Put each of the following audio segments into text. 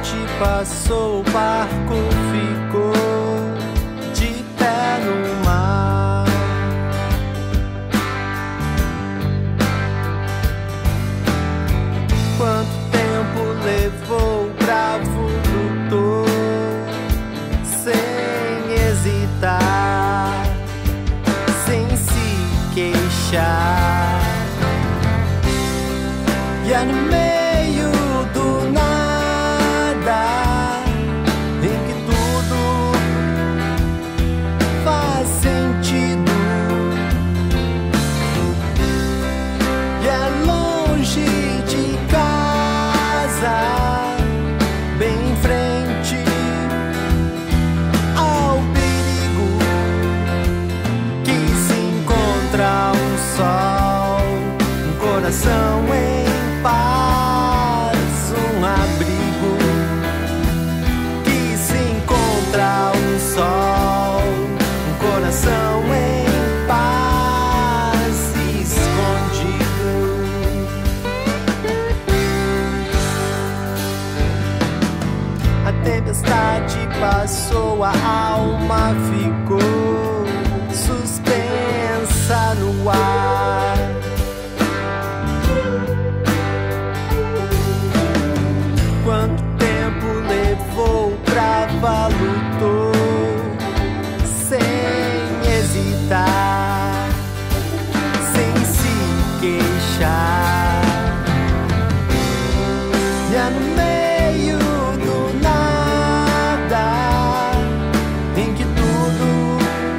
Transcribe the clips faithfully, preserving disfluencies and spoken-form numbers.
tempestade passou, o barco ficou de pé no mar. Quanto tempo levou, o bravo lutou sem hesitar, sem se queixar. E é no meio do nada em que tudo faz sentido. E é longe de casa, bem em frente ao perigo, que se encontra um sol, um coração em paz, um abrigo, que se encontra um sol, um coração em paz, escondido. A tempestade passou, a alma ficou suspensa no ar. Quanto tempo levou, brava lutou sem hesitar, sem se queixar. E é no meio do nada em que tudo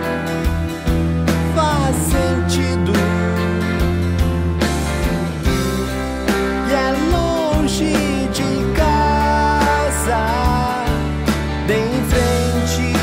faz sentido. E é longe de casa, bem em frente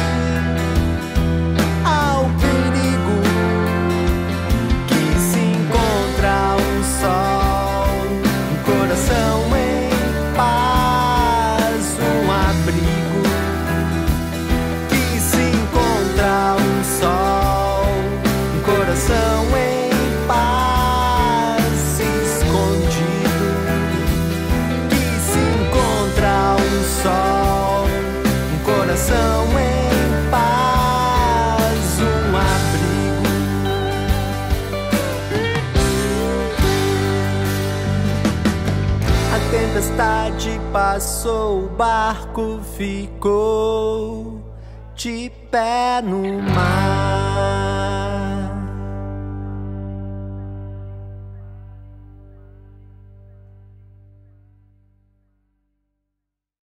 ao perigo, que se encontra um sol, um coração em paz, um abrigo, que se encontra um sol, um coração em paz, escondido, que se encontra um sol, um coração em paz, um abrigo. A tempestade passou, o barco ficou de pé no mar.